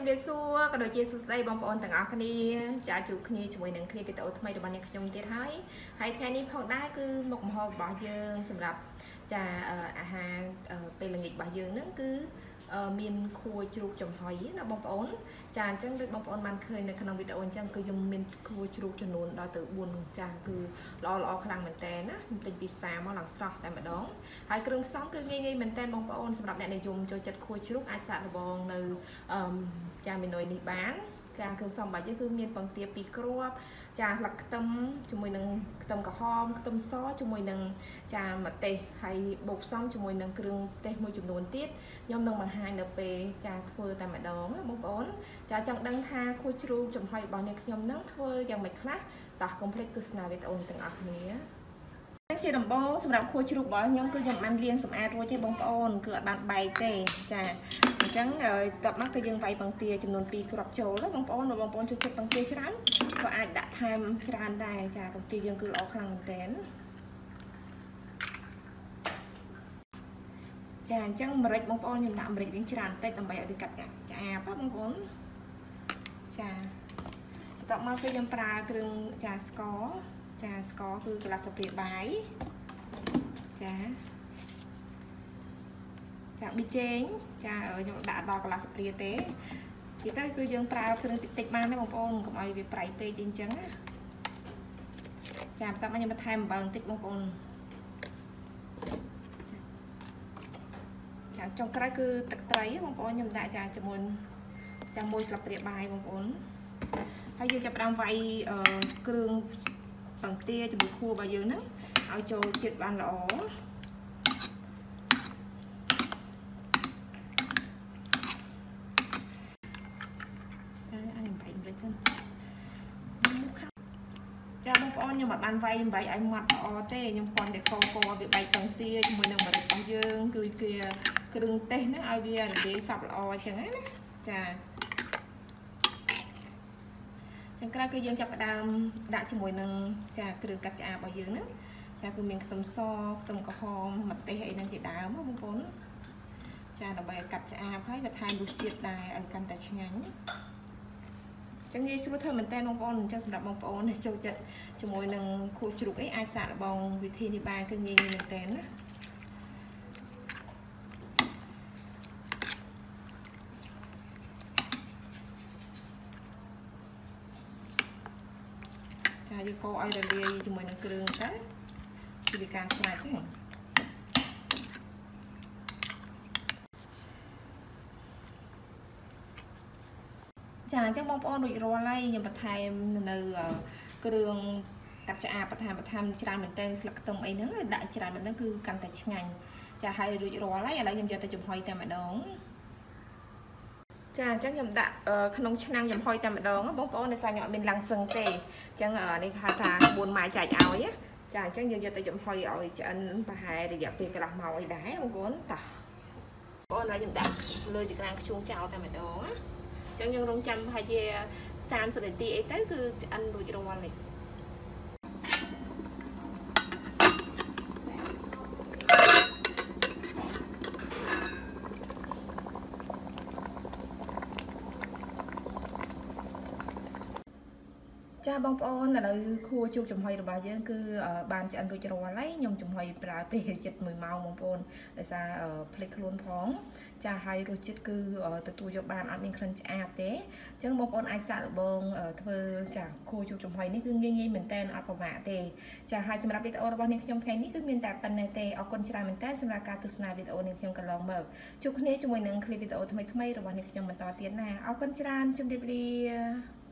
វាសួរក៏ដូចជាសួស្តីបងប្អូនទាំងអស់គ្នាចាជួបគ្នាជាមួយនឹងគ្នាវីដេអូថ្មីរបស់អ្នកខ្ញុំទៀតហើយថ្ងៃនេះផងដែរគឺមុខម្ហូបរបស់យើងសម្រាប់ចាអាហារពេលល្ងាចរបស់យើងហ្នឹងគឺមានខួជ្រូកចំហុយណាបងប្អូនចាអញ្ចឹងដូចបងប្អូនបានឃើញនៅក្នុងវីដេអូអញ្ចឹងគឺខ្ញុំមានខួជ្រូកចំនួនដល់ទៅ4ចាគឺល្អខ្លាំងមែនតើណាខ្ញុំទិញពីផ្សារមកឡើងស្រស់តែម្ដងហើយគ្រឿងផ្សំគឺងាយមែនតើបងប្អូនសម្រាប់អ្នកនិយមចូលចិត្តខួជ្រូកអាចសាកល្បងនៅចាមីនុយនេះបានការគ្រឿងផ្សំរបស់យើងគឺមានបង្គា2គ្រាប់ចាស្លឹកខ្ទឹមជាមួយនឹងខ្ទឹមក្រហមខ្ទឹមសជាមួយនឹងចាម្ទេសហើយបូកផ្សំជាមួយនឹងគ្រឿងទេសមួយចំនួនទៀតខ្ញុំនឹងបង្ហាញនៅពេលចាធ្វើតែម្ដងបងប្អូនចាចង់ដឹងថាខួជ្រូកចំហុយរបស់អ្នកខ្ញុំនឹងធ្វើយ៉ាងម៉េចខ្លះតោះកុំភ្លេចទស្សនាវីដេអូទាំងអស់គ្នាជាដំបូងសម្រាប់ខួជ្រូករបស់ខ្ញុំគឺខ្ញុំបានលាងសម្អាតរួចទេបងប្អូនគឺអត់បានបែកទេចាអញ្ចឹងតបមកគឺយើងវាយបង្គាចំនួន2គ្រាប់ចូលទៅបងប្អូនបងប្អូនជួយចិត្តបង្គាច្រើនក៏អាចដាក់ថែមច្រើនដែរចាបង្គាយើងគឺល្អខ្លាំងមែនទែនចាអញ្ចឹងម្រេចបងប្អូនខ្ញុំដាក់ម្រេចរៀងច្រើនតិចដើម្បីឲ្យវាកាត់ឆ្អាបបងប្អូនចាបន្ទាប់មកគឺខ្ញុំប្រើគ្រឿងចាស្ករចាស្ករគឺកន្លះស្លាបព្រាបាយចាប៊ីចេងចាខ្ញុំដាក់ដល់កន្លះស្លាបព្រាទេទីទៅគឺយើងប្រើគ្រឿងតិចបានទេបងប្អូនកុំឲ្យវាប្រៃពេកអីចឹងចាបន្ទាប់មកខ្ញុំបន្ថែមអំបិលបន្តិចបងប្អូនចាចុងក្រោយគឺទឹកត្រីបងប្អូនខ្ញុំដាក់ចាជាមួយចា1ស្លាបព្រាបាយបងប្អូនហើយយើងចាប់ផ្ដើមវាយគ្រឿងបង្គាជាមួយខួររបស់យើងហ្នឹងឲ្យចូលជាតិបានល្អចាបងប្អូនខ្ញុំអត់បានវាយអំបិលឲ្យម៉ត់ល្អទេខ្ញុំគ្រាន់តែកវាបែកបង្គាជាមួយនឹងម្រេចរបស់យើងគឺជាគ្រឿងទេសហ្នឹងឲ្យវារលាយសព្វល្អអញ្ចឹងណាចាខាងក្រៅគឺយើងចាប់ផ្ដើមដាក់ជាមួយនឹងចាគ្រឿងកាត់ឆ្អាបរបស់យើងហ្នឹងចាគឺមានខ្ទឹមសខ្ទឹមក្រហមម្ទេសអីហ្នឹងជាដើមបងប្អូនចាដើម្បីឲ្យកាត់ឆ្អាបហើយបន្ថែមរសជាតិដែរឲ្យកាន់តែឆ្ងាញ់ចឹងងាយស្រួលធ្វើមែនតើបងប្អូនអញ្ចឹងសម្រាប់បងប្អូនដែលចូលចិត្តជាមួយនឹងខួជ្រូកអីអាចសាកល្បងវិធីនេះបានគឺងាយមែនតើណាចាយើងកូរឲ្យរលាយជាមួយនឹងគ្រឿងទៅពីការស្រេចហ្នឹងចាអញ្ចឹងបងប្អូនរួចរាល់ហើយខ្ញុំបន្ថែមនៅគ្រឿងកាត់ឆ្អាបបន្ថែមច្រើនមែនទែនស្លឹកខ្ទឹមអីហ្នឹងដាក់ច្រើនមែនហ្នឹងគឺកាន់តែឆ្ងាញ់ចាហើយរួចរាល់ហើយឥឡូវខ្ញុំយកទៅចំហុយតែម្ដងចាអញ្ចឹងខ្ញុំដាក់ក្នុងឆ្នាំងចំហុយតែម្ដងបងប្អូនដោយសារខ្ញុំអត់មានឡាំងសឹងទេអញ្ចឹងនេះហៅថា4ម៉ាយចែកឲ្យចាអញ្ចឹងយើងយកទៅចំហុយឲ្យឆ្អិនប្រហែលរយៈពេលកន្លះម៉ោងអីដែរបងប្អូនតោះបងប្អូនហើយខ្ញុំដាក់លើចក្រានខ្ជុំចោលតែម្ដងណាអញ្ចឹងយើងរងចាំប្រហែលជា30នាទីអីទៅគឺឆ្អិនរួចរាល់នេះចាបងប្អូនឥឡូវខួជូកចំហុយរបស់យើងគឺបានឆ្អិនរួចរាល់ហើយខ្ញុំចំហុយប្រើពេលជិត1ម៉ោងបងប្អូនដោយសារភ្លេចខ្លួនផងចាហើយរសជាតិគឺទទួលយកបានអត់មានក្លិនឆ្អាបទេអញ្ចឹងបងប្អូនអាចសាកល្បងធ្វើចាខួជូកចំហុយនេះគឺងាយមែនតើអត់ពិបាកទេចាហើយសម្រាប់វីដេអូរបស់នាងខ្ញុំថ្ងៃនេះគឺមានតែប៉ុណ្ណេះទេអរគុណច្រើនមែនតើសម្រាប់ការទស្សនាវីដេអូនាងខ្ញុំកន្លងមកជួបគ្នាជាមួយនឹងคลิปវីដេអូថ្មីរបស់នាងខ្ញុំបន្តទៀតណាអរគុណច្រើនជម្រាបលា